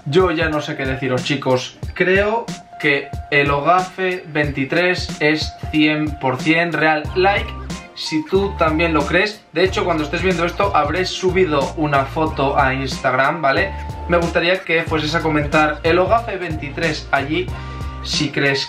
Yo ya no sé qué deciros, chicos. Creo que el Ogafe 23 es 100% real. Like si tú también lo crees. De hecho, cuando estés viendo esto habré subido una foto a Instagram, ¿vale? Me gustaría que fueses a comentar el Ogafe 23 allí, si crees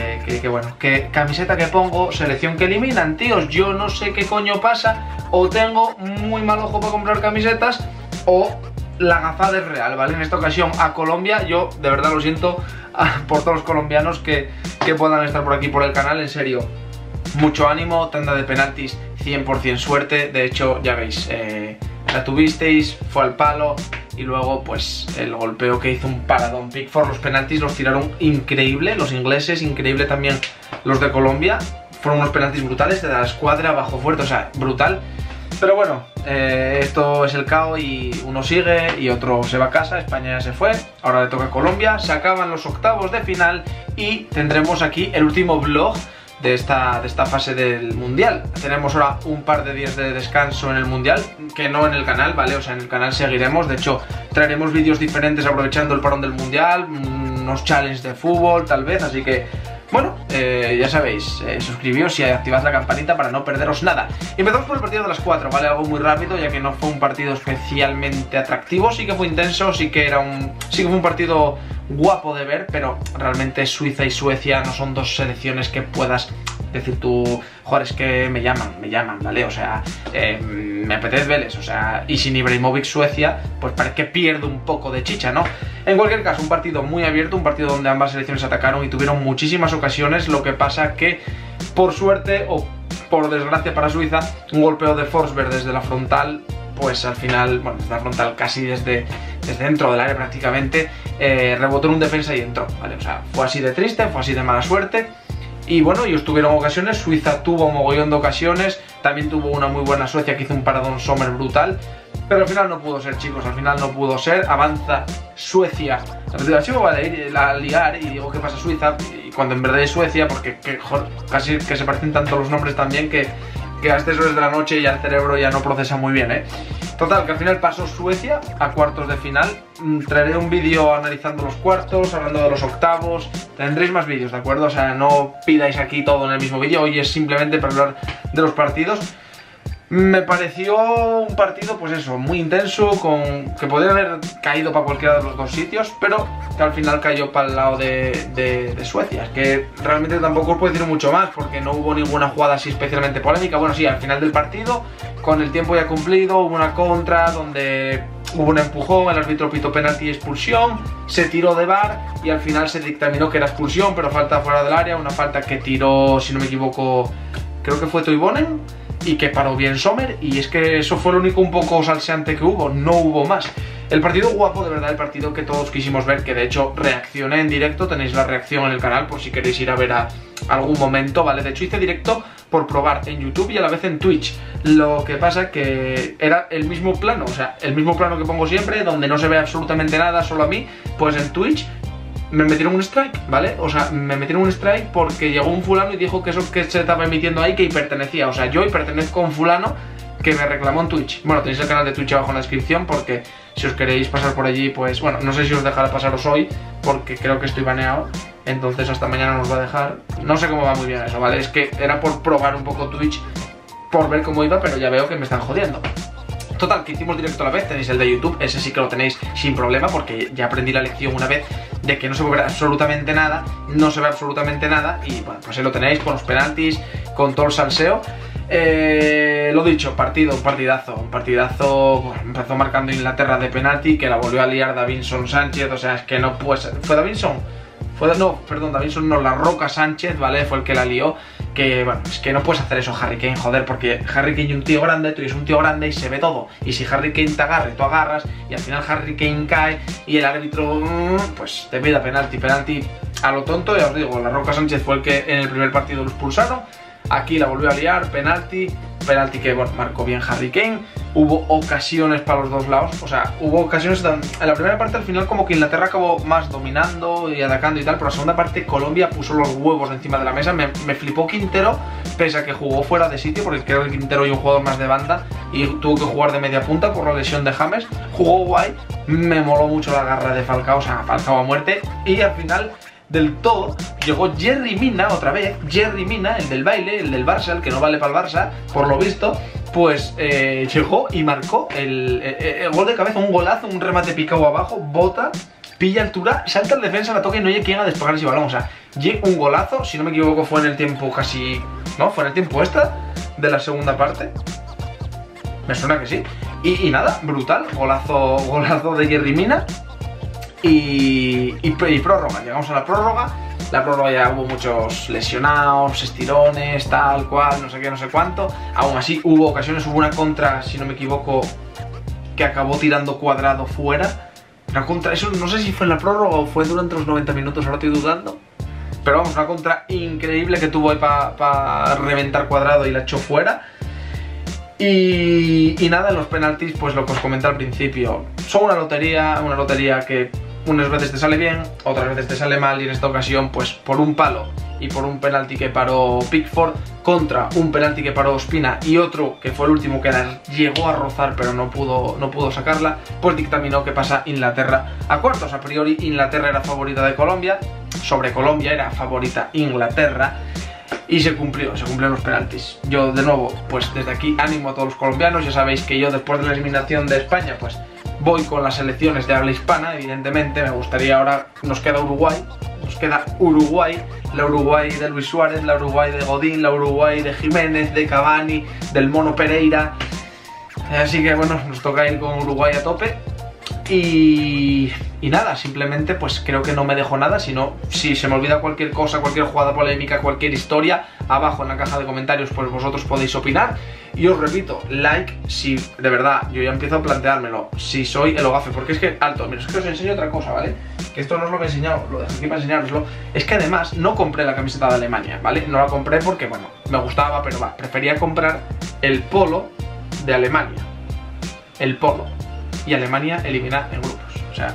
que camiseta que pongo, selección que eliminan, tíos. Yo no sé qué coño pasa. O tengo muy mal ojo para comprar camisetas, o la gafada es real, ¿vale? En esta ocasión a Colombia, yo de verdad lo siento por todos los colombianos que puedan estar por aquí por el canal, en serio. Mucho ánimo, tanda de penaltis, 100% suerte. De hecho, ya veis, la tuvisteis, fue al palo. Y luego, pues, el golpeo que hizo un paradón. Pickford, los penaltis los tiraron increíble. Los ingleses, increíble también los de Colombia. Fueron unos penaltis brutales de la escuadra, bajo fuerte, o sea, brutal. Pero bueno, esto es el caos y uno sigue y otro se va a casa. España ya se fue, ahora le toca a Colombia. Se acaban los octavos de final y tendremos aquí el último vlog de esta fase del Mundial. Tenemos ahora un par de días de descanso en el Mundial, que no en el canal, ¿vale? O sea, en el canal seguiremos. De hecho, traeremos vídeos diferentes aprovechando el parón del Mundial, unos challenges de fútbol, tal vez. Así que, bueno, ya sabéis, suscribíos y activad la campanita para no perderos nada. Y empezamos por el partido de las 4, ¿vale? Algo muy rápido, ya que no fue un partido especialmente atractivo. Sí que fue intenso, sí que fue un partido guapo de ver, pero realmente Suiza y Suecia no son dos selecciones que puedas decir tú, joder, es que me llaman, ¿vale? O sea, me apetece verles, o sea, y sin Ibrahimovic Suecia, pues parece que pierde un poco de chicha, ¿no? En cualquier caso, un partido muy abierto, un partido donde ambas selecciones atacaron y tuvieron muchísimas ocasiones. Lo que pasa que, por suerte o por desgracia para Suiza, un golpeo de Forsberg desde la frontal, pues al final, bueno, desde la frontal casi desde dentro del área prácticamente, rebotó en un defensa y entró, ¿vale? O sea, fue así de triste, fue así de mala suerte. Y bueno, ellos tuvieron ocasiones, Suiza tuvo un mogollón de ocasiones, también tuvo una muy buena Suecia que hizo un paradón Sommer brutal, pero al final no pudo ser, chicos, al final no pudo ser. Avanza Suecia, a liar y digo, ¿qué pasa Suiza? Y cuando en verdad es Suecia, porque joder, casi que se parecen tanto los nombres también que a estas horas de la noche ya el cerebro ya no procesa muy bien, ¿eh? Total, que al final pasó Suecia a cuartos de final. Traeré un vídeo analizando los cuartos, hablando de los octavos. Tendréis más vídeos, ¿de acuerdo? O sea, no pidáis aquí todo en el mismo vídeo. Hoy es simplemente para hablar de los partidos. Me pareció un partido, pues eso, muy intenso, que podría haber caído para cualquiera de los dos sitios, pero que al final cayó para el lado de Suecia. Es que realmente tampoco os puedo decir mucho más, porque no hubo ninguna jugada así especialmente polémica. Bueno, sí, al final del partido, con el tiempo ya cumplido, hubo una contra donde hubo un empujón, el árbitro pitó penalti y expulsión, se tiró de VAR y al final se dictaminó que era expulsión, pero falta fuera del área, una falta que tiró, si no me equivoco, creo que fue Toivonen, y que paró bien Sommer, y es que eso fue lo único un poco salseante que hubo, no hubo más. El partido guapo, de verdad, el partido que todos quisimos ver, que de hecho reaccioné en directo, tenéis la reacción en el canal por si queréis ir a ver a algún momento, ¿vale? De hecho hice directo por probar en YouTube y a la vez en Twitch. Lo que pasa que era el mismo plano, o sea, el mismo plano que pongo siempre, donde no se ve absolutamente nada, solo a mí, pues en Twitch me metieron un strike, ¿vale? O sea, me metieron un strike porque llegó un fulano y dijo que eso que se estaba emitiendo ahí que hipertenecía. O sea, yo hipertenezco a un fulano que me reclamó en Twitch. Bueno, tenéis el canal de Twitch abajo en la descripción, porque si os queréis pasar por allí, pues bueno, no sé si os dejará pasaros hoy, porque creo que estoy baneado. Entonces hasta mañana nos va a dejar. No sé cómo va muy bien eso, ¿vale? Es que era por probar un poco Twitch, por ver cómo iba, pero ya veo que me están jodiendo. Total, que hicimos directo a la vez, tenéis el de YouTube, ese sí que lo tenéis sin problema, porque ya aprendí la lección una vez de que no se puede ver absolutamente nada, no se ve absolutamente nada, y bueno, pues ahí lo tenéis con los penaltis, con todo el salseo. Lo dicho, un partidazo, bueno, empezó marcando Inglaterra de penalti, que la volvió a liar Davinson Sánchez, o sea, es que no puede ser. ¿Fue Davinson? Davinson no, La Roca Sánchez, ¿vale? Fue el que la lió. Que bueno, es que no puedes hacer eso, Harry Kane, joder, porque Harry Kane es un tío grande, tú eres un tío grande y se ve todo. Y si Harry Kane te agarre, tú agarras, y al final Harry Kane cae y el árbitro, pues te pida penalti a lo tonto. Ya os digo, La Roca Sánchez fue el que en el primer partido lo expulsaron. Aquí la volvió a liar, penalti que bueno, marcó bien Harry Kane. Hubo ocasiones para los dos lados, o sea, hubo ocasiones en la primera parte. Al final como que Inglaterra acabó más dominando y atacando y tal, pero la segunda parte Colombia puso los huevos encima de la mesa. Me flipó Quintero pese a que jugó fuera de sitio, porque creo que Quintero es un jugador más de banda y tuvo que jugar de media punta por la lesión de James. Jugó guay, me moló mucho la garra de Falcao, o sea, Falcao a muerte, y al final del todo llegó Yerry Mina otra vez, Yerry Mina, el del baile, el del Barça, el que no vale para el Barça, por lo visto, pues llegó y marcó el gol de cabeza, un golazo, un remate picado abajo, bota, pilla altura, salta al defensa, la toca y no hay quien a despegar ese balón. O sea, un golazo, si no me equivoco fue en el tiempo casi... ¿No? Fue en el tiempo extra de la segunda parte. Me suena que sí. Y nada, brutal, golazo de Yerry Mina. Y prórroga, llegamos a la prórroga. La prórroga ya hubo muchos lesionados, estirones, tal cual, no sé qué, no sé cuánto. Aún así hubo ocasiones, hubo una contra, si no me equivoco, que acabó tirando Cuadrado fuera. Una contra, eso no sé si fue en la prórroga o fue durante los 90 minutos, ahora estoy dudando. Pero vamos, una contra increíble que tuvo ahí para reventar Cuadrado y la echó fuera. Y nada, en los penaltis, pues lo que os comenté al principio, son una lotería que unas veces te sale bien, otras veces te sale mal, y en esta ocasión, pues por un palo y por un penalti que paró Pickford contra un penalti que paró Ospina y otro que fue el último que la llegó a rozar pero no pudo sacarla, pues dictaminó que pasa Inglaterra a cuartos. A priori Inglaterra era favorita de Colombia, sobre Colombia era favorita Inglaterra. Y se cumplieron los penaltis. Yo, de nuevo, pues desde aquí ánimo a todos los colombianos. Ya sabéis que yo, después de la eliminación de España, pues voy con las selecciones de habla hispana, evidentemente. Me gustaría ahora, nos queda Uruguay, la Uruguay de Luis Suárez, la Uruguay de Godín, la Uruguay de Jiménez, de Cavani, del Mono Pereira. Así que bueno, nos toca ir con Uruguay a tope. Y nada, simplemente pues creo que no me dejo nada, sino si se me olvida cualquier cosa, cualquier jugada polémica, cualquier historia, abajo en la caja de comentarios pues vosotros podéis opinar. Y os repito, like si de verdad, yo ya empiezo a planteármelo, si soy el Ogafe, porque es que, alto, mira, es que os enseño otra cosa, ¿vale? Que esto no os lo he enseñado, lo dejo aquí para enseñároslo. Es que además no compré la camiseta de Alemania, ¿vale? No la compré porque, bueno, me gustaba, pero va, prefería comprar el polo de Alemania. El polo. Y Alemania elimina en grupos, o sea...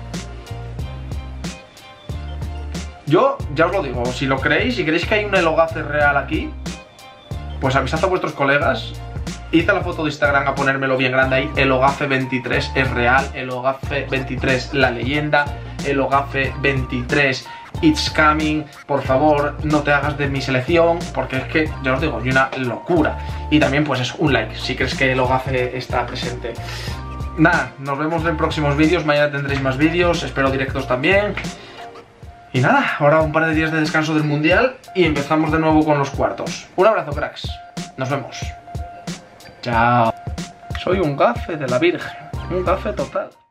Yo ya os lo digo, si lo creéis, si creéis que hay un Elogafe real aquí, pues avisad a vuestros colegas, id a la foto de Instagram a ponérmelo bien grande ahí, Elogafe 23 es real, Elogafe 23 la leyenda, Elogafe 23 it's coming, por favor, no te hagas de mi selección, porque es que, ya os digo, hay una locura. Y también pues es un like, si crees que Elogafe está presente. Nada, nos vemos en próximos vídeos, mañana tendréis más vídeos, espero directos también. Y nada, ahora un par de días de descanso del Mundial y empezamos de nuevo con los cuartos. Un abrazo, cracks. Nos vemos. Chao. Soy un gafe de la Virgen, un gafe total.